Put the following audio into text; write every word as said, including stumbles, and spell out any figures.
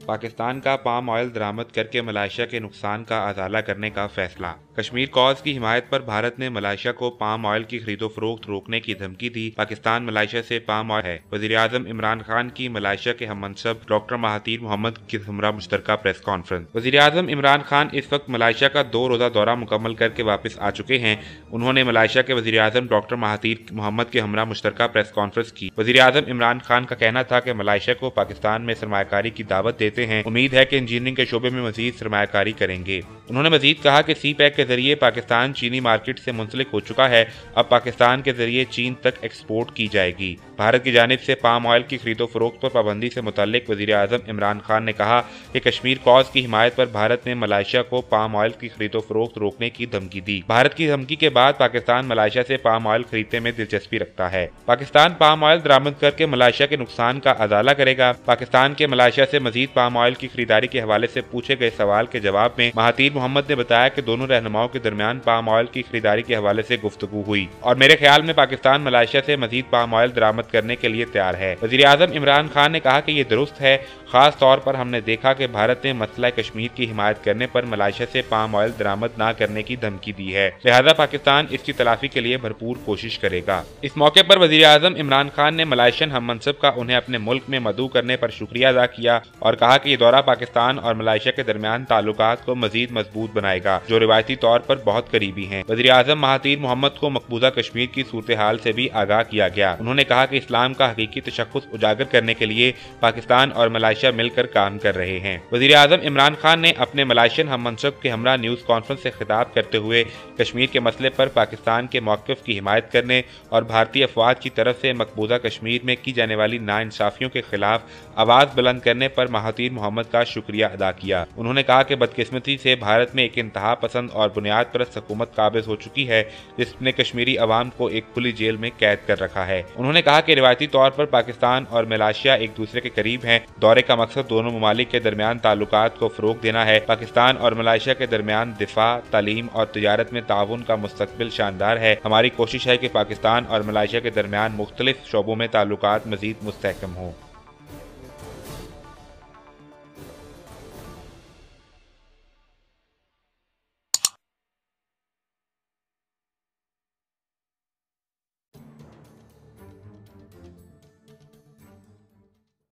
पाकिस्तान का palm oil दरामद करके Malaysia के नुकसान का अजाला करने का फैसला। कश्मीर कॉज की हिमायत पर भारत ने मलेशिया को पाम ऑयल की खरीदो फरोख्त रोकने की धमकी दी। पाकिस्तान मलेशिया से पाम ऑयल है। वज़ीर-ए-आज़म इमरान खान की मलेशिया के हममनसब डॉक्टर महातीर मोहम्मद के हमरा मुश्तरका प्रेस कॉन्फ्रेंस। वज़ीर-ए-आज़म इमरान खान इस वक्त मलेशिया का दो रोजा दौरा मुकम्मल करके वापस आ चुके हैं। उन्होंने मलेशिया के वज़ीर-ए-आज़म डॉक्टर महातीर मोहम्मद के हमरा मुश्तरका प्रेस कॉन्फ्रेंस की। वज़ीर-ए-आज़म इमरान खान का कहना था कि मलेशिया को पाकिस्तान में सरमायाकारी की दावत देते हैं। उम्मीद है कि इंजीनियरिंग के शोबे में मजीद सरमायाकारी करेंगे। उन्होंने मजीद कहा कि सी पैक के जरिए पाकिस्तान चीनी मार्केट से मुंसलिक हो चुका है। अब पाकिस्तान के जरिए चीन तक एक्सपोर्ट की जाएगी। भारत की जानिब से पाम ऑयल की खरीदो फरोख्त पर पाबंदी से मुतल्लिक वज़ीर-ए-आज़म इमरान खान ने कहा कि कश्मीर कॉज की हिमायत पर भारत ने मलेशिया को पाम ऑयल की खरीदो फरोख्त रोकने की धमकी दी। भारत की धमकी के बाद पाकिस्तान मलेशिया से पाम ऑयल खरीदने में दिलचस्पी रखता है। पाकिस्तान पाम ऑयल दरामद करके मलेशिया के नुकसान का अजाला करेगा। पाकिस्तान के मलेशिया से मजीद पाम ऑयल की खरीदारी के हवाले से पूछे गए सवाल के जवाब में महातीर मोहम्मद ने बताया कि दोनों रहनुमाओं के दरमियान पाम ऑयल की खरीदारी के हवाले से गुफ्तगू हुई और मेरे ख्याल में पाकिस्तान मलेशिया से मजीद पाम ऑयल दरामद करने के लिए तैयार है। वज़ीर-ए-आज़म इमरान खान ने कहा कि ये दुरुस्त है। खास तौर पर हमने देखा कि भारत ने मसला कश्मीर की हिमायत करने पर मलेशिया से पाम ऑयल दरामद न करने की धमकी दी है, लिहाजा पाकिस्तान इसकी तलाफी के लिए भरपूर कोशिश करेगा। इस मौके पर वज़ीर-ए-आज़म इमरान खान ने मलेशियन हममनसब का उन्हें अपने मुल्क में मदऊ करने पर शुक्रिया अदा किया और कहा कि ये दौरा पाकिस्तान और मलेशिया के दरमियान ताल्लुकात को मजीद मजबूत बनाएगा, जो रिवायती तौर पर बहुत करीबी हैं। वज़ीर-ए-आज़म महातीर मोहम्मद को मकबूजा कश्मीर की सूरत हाल से भी आगाह किया गया। उन्होंने कहा कि इस्लाम का हकीकी तशख्खुस उजागर करने के लिए पाकिस्तान और मलेशिया मिलकर काम कर रहे हैं। वज़ीर-ए-आज़म इमरान खान ने अपने मलेशियन हममनसब के हमरा न्यूज कॉन्फ्रेंस से खिताब करते हुए कश्मीर के मसले पर पाकिस्तान के मौक़िफ़ की हिमायत करने और भारतीय अफवाज की तरफ से मकबूजा कश्मीर में की जाने वाली नाइंसाफियों के खिलाफ आवाज बुलंद करने पर महातीर मोहम्मद का शुक्रिया अदा किया। उन्होंने कहा कि बदकिस्मती से भारत में एक इंतहा पसंद और बुनियाद परस्त हुकूमत काबिज हो चुकी है, जिसने कश्मीरी अवाम को एक खुली जेल में कैद कर रखा है। उन्होंने कहा कि रिवायती तौर पर पाकिस्तान और मलेशिया एक दूसरे के करीब हैं। दौरे का मकसद दोनों ममालिक के दरमियान ताल्लुकात को फरोग देना है। पाकिस्तान और मलेशिया के दरमियान दिफा, तालीम और तिजारत में ताउन का मुस्तकबिल शानदार है। हमारी कोशिश है कि पाकिस्तान और मलेशिया के दरमियान मुख्तलिफ शोबों में ताल्लुकात मजीद मुस्तहकम हों।